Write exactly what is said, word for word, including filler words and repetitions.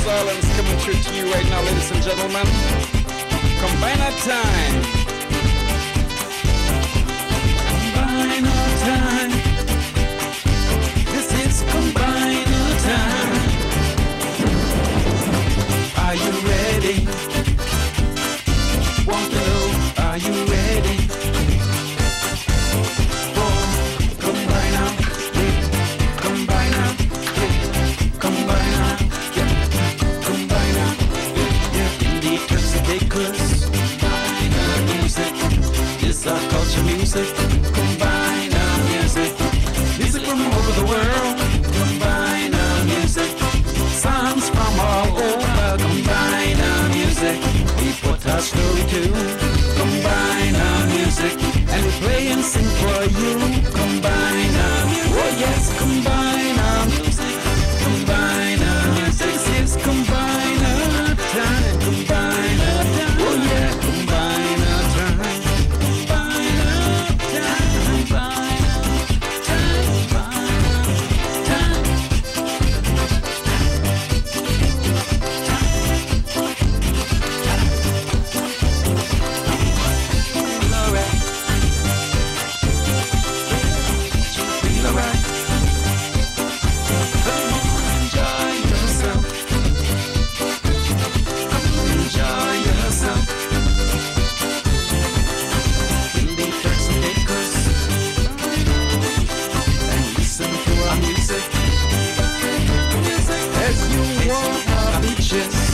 Silence coming through to you right now, ladies and gentlemen. Combiner time. Combiner time. This is combiner time. Are you ready? Want to know, are you ready? For combiner, yeah. Combiner, yeah. Combiner, yeah. Combiner, yeah, yeah. In the Turks and Caicos, combiner music is our culture music. Combiner music, music from all over the world. Combiner music, songs from all over. Combiner music, we put our story to. Combiner music, and we play and sing for you. Combiner music, oh yes, combiner music. Combiner music, this is combiner time. Combiner time, oh yeah, combiner time. Combiner time, combiner time, combiner time. Feel alright. Feel alright. Come on, enjoy yourself. Come on, enjoy yourself. In the Turks and Caicos, and listen to our music as you walk our beaches.